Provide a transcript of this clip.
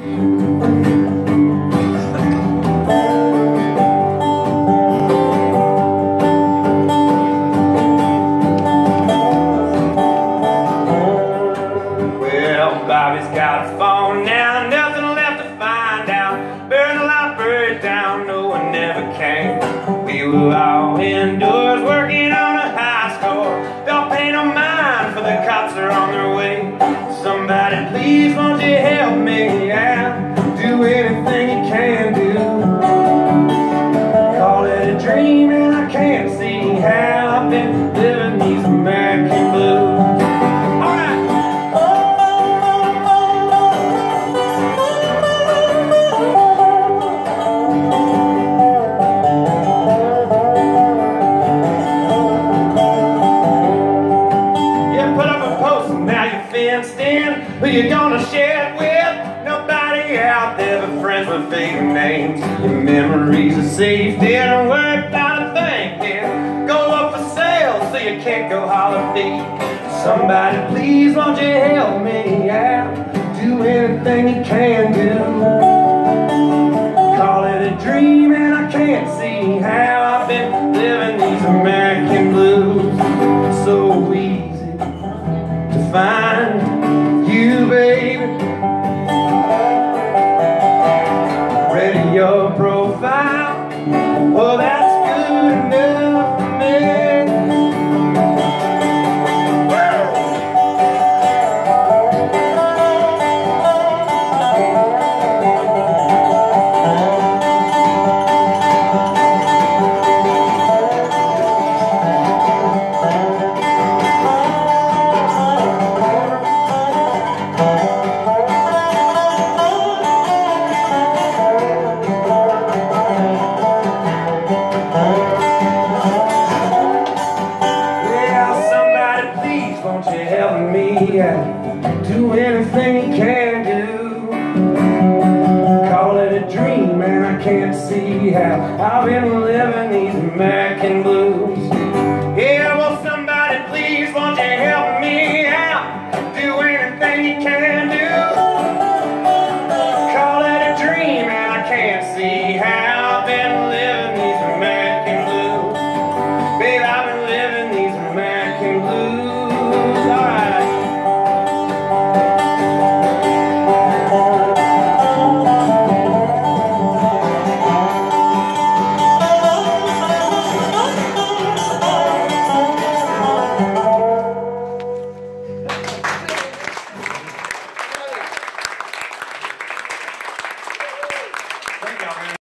Bobby's got a phone now, nothing left to find out. Burned the library down, no one ever came. We were all indoors working on a high score. Don't pay no mind, for the cops are on their way. Somebody please, won't you help me out? Do anything you can do. Call it a dream and I can't see how I've been living these American blues. Who you gonna share it with? Nobody out there but friends with fake names. Your memories are safe, didn't work out a thing, didn't go up for sale, so you can't go holler feet. Somebody please, won't you help me out? Do anything you can do. Call it a dream and I can't see how I've been living these American blues. So easy to find you, baby. Ready your profile. Well, that's good enough for me. Won't you help me out? Do anything you can do. Call it a dream and I can't see how I've been living these American blues.